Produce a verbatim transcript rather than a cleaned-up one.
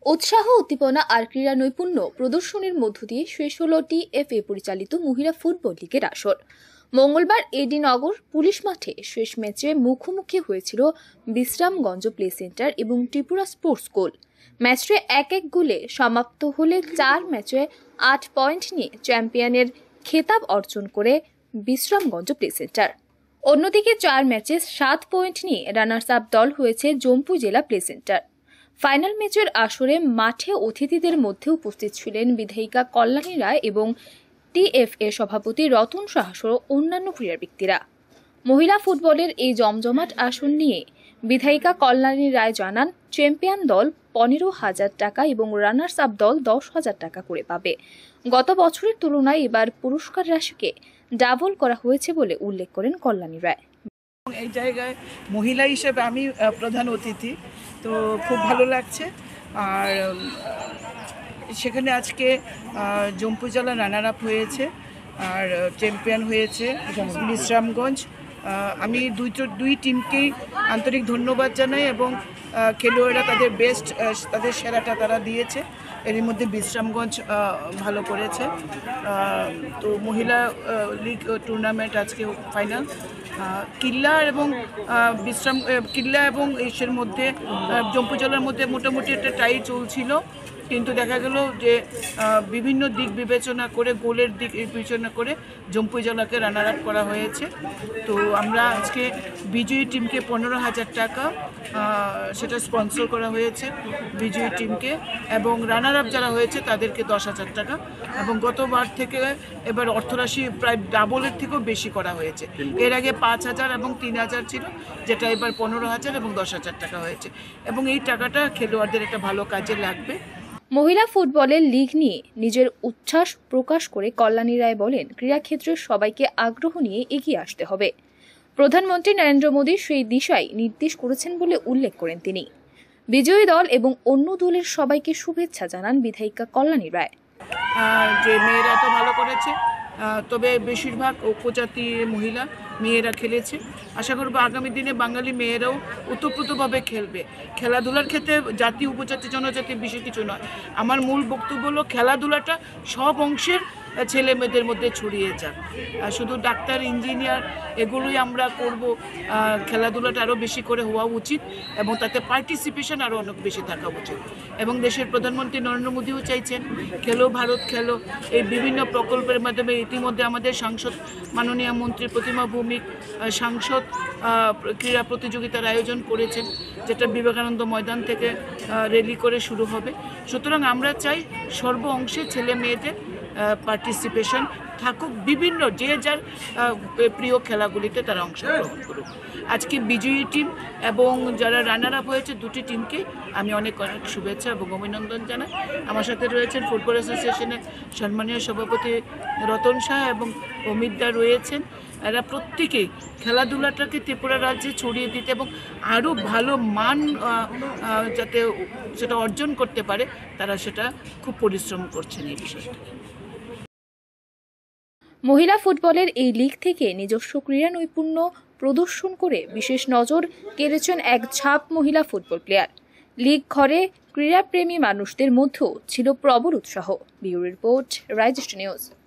উৎসাহ, উদ্দীপনা আর ক্রীড়া নৈপুণ্য প্রদর্শনের মধ্য দিয়ে শেষ হল টিএফএ পরিচালিত মহিলা ফুটবল লিগের আসর। মঙ্গলবার এডি নগর পুলিশ মাঠে শেষ ম্যাচে মুখোমুখি হয়েছিল বিশ্রামগঞ্জ প্লে সেন্টার এবং ত্রিপুরা স্পোর্টস স্কুল। ম্যাচটি এক এক গোলে সমাপ্ত হলে চার ম্যাচে আট পয়েন্ট নিয়ে চ্যাম্পিয়নের খেতাব অর্জন করে বিশ্রামগঞ্জ প্লে সেন্টার। অন্যদিকে চার ম্যাচে সাত পয়েন্ট নিয়ে রানার্স আপ দল হয়েছে জম্পুই জেলা প্লে সেন্টার। ফাইনাল ম্যাচের আসরে মাঠে অতিথিদের মধ্যে উপস্থিত ছিলেন বিধায়িকা কল্যাণী রায় এবং টিএফএ সভাপতি রতন সাহা সহ অন্যান্য ক্রীড়া ব্যক্তিরা। মহিলা ফুটবলের এই জমজমাট আসর নিয়ে বিধায়িকা কল্যাণী রায় জানান, চ্যাম্পিয়ন দল পনেরো হাজার টাকা এবং রানার্স আপ দল দশ হাজার টাকা করে পাবে। গত বছরের তুলনায় এবার পুরস্কার রাশিকে ডাবল করা হয়েছে বলে উল্লেখ করেন কল্যাণী রায়। এই জায়গায় মহিলা হিসেবে আমি প্রধান অতিথি, তো খুব ভালো লাগছে। আর সেখানে আজকে জম্পুই জেলা রানার আপ হয়েছে আর চ্যাম্পিয়ন হয়েছে বিশ্রামগঞ্জ। আমি দুই দুই টিমকেই আন্তরিক ধন্যবাদ জানাই এবং খেলোয়াড়রা তাদের বেস্ট, তাদের সেরাটা তারা দিয়েছে। এর মধ্যে বিশ্রামগঞ্জ ভালো করেছে। তো মহিলা লিগ টুর্নামেন্ট আজকে ফাইনাল কিল্লা এবং বিশ্রাম কিল্লা এবং এসের মধ্যে জম্পুই জেলার মধ্যে মোটামুটি একটা টাই চলছিল, কিন্তু দেখা গেল যে বিভিন্ন দিক বিবেচনা করে গোলের দিক বিবেচনা করে জম্পুই জেলাকে রানার আপ করা হয়েছে। তো আমরা আজকে বিজয়ী টিমকে পনেরো হাজার টাকা সেটা স্পন্সর করা হয়েছে বিজয়ী টিমকে, এবং রানার আপ যারা হয়েছে তাদেরকে দশ হাজার টাকা, এবং গতবার থেকে এবার অর্থরাশি প্রায় ডাবলের থেকেও বেশি করা হয়েছে। এর আগে পাঁচ হাজার এবং তিন হাজার ছিল, যেটা এবার পনেরো হাজার এবং দশ হাজার টাকা হয়েছে, এবং এই টাকাটা খেলোয়াড়দের একটা ভালো কাজে লাগবে। মহিলা ফুটবলের লিগ নিয়ে নিজের উচ্ছ্বাস প্রকাশ করে কল্যাণী রায় বলেন, ক্রীড়াক্ষেত্রের সবাইকে আগ্রহ নিয়ে এগিয়ে আসতে হবে। প্রধানমন্ত্রী নরেন্দ্র মোদী সেই দিশায় নির্দেশ করেছেন বলে উল্লেখ করেন তিনি। বিজয়ী দল এবং অন্য দলের সবাইকে শুভেচ্ছা জানান বিধায়িকা কল্যাণী রায়। যে মেয়েরা তো ভালো করেছে, তবে বেশিরভাগ উপজাতি মহিলা মেয়েরা খেলেছে। আশা করবো আগামী দিনে বাঙালি মেয়েরাও ওতপ্রোতভাবে খেলবে। খেলাধুলার ক্ষেত্রে জাতি উপজাতি জনজাতির বিষয় কিছু নয়। আমার মূল বক্তব্য হলো খেলাধুলাটা সব অংশের ছেলে মেয়েদের মধ্যে ছড়িয়ে যাক। শুধু ডাক্তার, ইঞ্জিনিয়ার এগুলোই আমরা করব, খেলাধুলাটা আরও বেশি করে হওয়া উচিত এবং তাতে পার্টিসিপেশন আরও অনেক বেশি থাকা উচিত। এবং দেশের প্রধানমন্ত্রী নরেন্দ্র মোদীও চাইছেন খেলো ভারত খেলো, এই বিভিন্ন প্রকল্পের মাধ্যমে ইতিমধ্যে আমাদের সাংসদ মাননীয় মন্ত্রী প্রতিমা ভৌমিক সাংসদ ক্রীড়া প্রতিযোগিতার আয়োজন করেছেন, যেটা বিবেকানন্দ ময়দান থেকে র্যালি করে শুরু হবে। সুতরাং আমরা চাই সর্ব অংশে ছেলে মেয়েদের পার্টিসিপেশন থাকুক, বিভিন্ন যে যার প্রিয় খেলাগুলিতে তারা অংশগ্রহণ করুক। আজকে বিজয়ী টিম এবং যারা রানার আপ হয়েছে দুটি টিমকে আমি অনেক অনেক শুভেচ্ছা এবং অভিনন্দন জানাই। আমার সাথে রয়েছেন ফুটবল অ্যাসোসিয়েশনের সম্মানীয় সভাপতি রতন সাহা এবং অমিত দা রয়েছেন। এরা প্রত্যেকেই খেলাধুলাটাকে ত্রিপুরা রাজ্যে ছড়িয়ে দিতে এবং আরও ভালো মান যাতে সেটা অর্জন করতে পারে, তারা সেটা খুব পরিশ্রম করছেন এই বিষয়টা। মহিলা ফুটবলের এই লিগ থেকে নিজস্ব ক্রীড়া নৈপুণ্য প্রদর্শন করে বিশেষ নজর কেড়েছেন এক ঝাঁপ মহিলা ফুটবল প্লেয়ার। লিগ ঘরে ক্রীড়াপ্রেমী মানুষদের মধ্যেও ছিল প্রবল উৎসাহ। ব্যুরো রিপোর্ট, রাইজিস্ট নিউজ।